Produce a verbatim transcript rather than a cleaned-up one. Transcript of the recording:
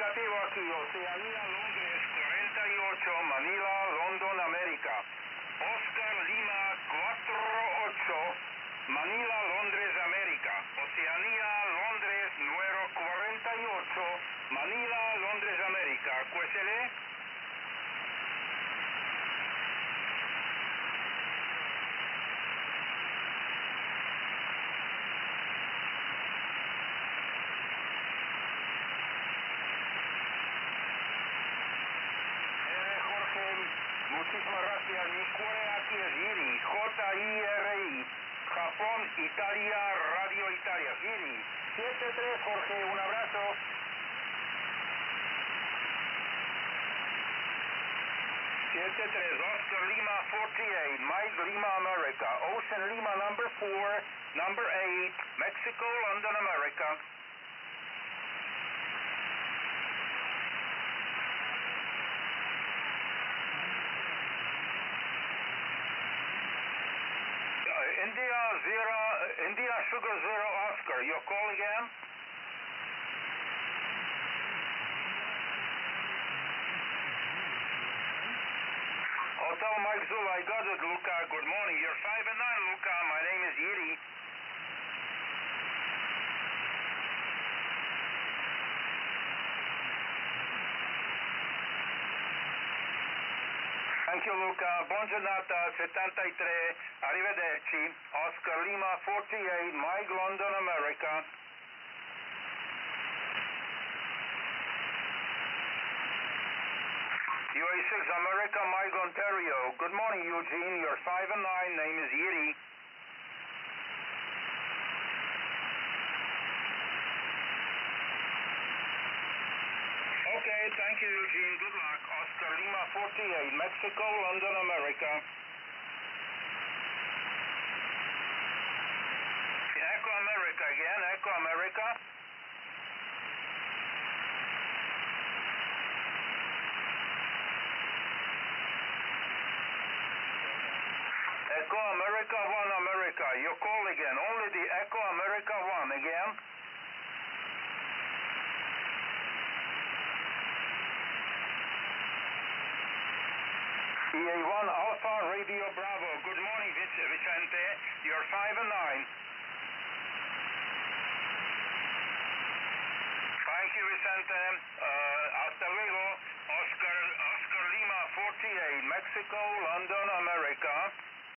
Negativo aquí, Oceanía, Londres, cuarenta y ocho, Manila, London, América. Oscar, Lima, cuatro ocho, Manila, Londres, América. Oceanía, Londres, número cuarenta y ocho, Manila, Londres, América. ¿Cuésele? Muchísimas gracias. Mi cuore aquí es Iri, J I R I, Japón, Italia, Radio Italia. Iri, siete tres, Jorge, un abrazo. siete tres, Oscar Lima forty-eight, Mike Lima, America. Ocean Lima number four, number eight, Mexico, London, America. India zero, India Sugar Zero Oscar. Your call again? Hotel Mike Zulu, I got it, Luca. Good morning. You're five and nine, Luca. My name is Yiri. Thank you, Luca. Buon giornata, settantatré. Arrivederci. Oscar Lima forty-eight, Mike London, America. U A six America, Mike Ontario. Good morning, Eugene. You're five and nine. Name is Yiri. Okay, thank you, Eugene. Good luck. Oscar Lima forty-eight, Mexico, London, America. Echo America again. Echo America. Echo America one, America. Your call again. Only the Echo America one again. E A one Alpha Radio Bravo. Good morning, Vicente. You're five and nine. Thank you, Vicente. Uh, hasta luego. Oscar, Oscar Lima forty-eight, Mexico, London, America.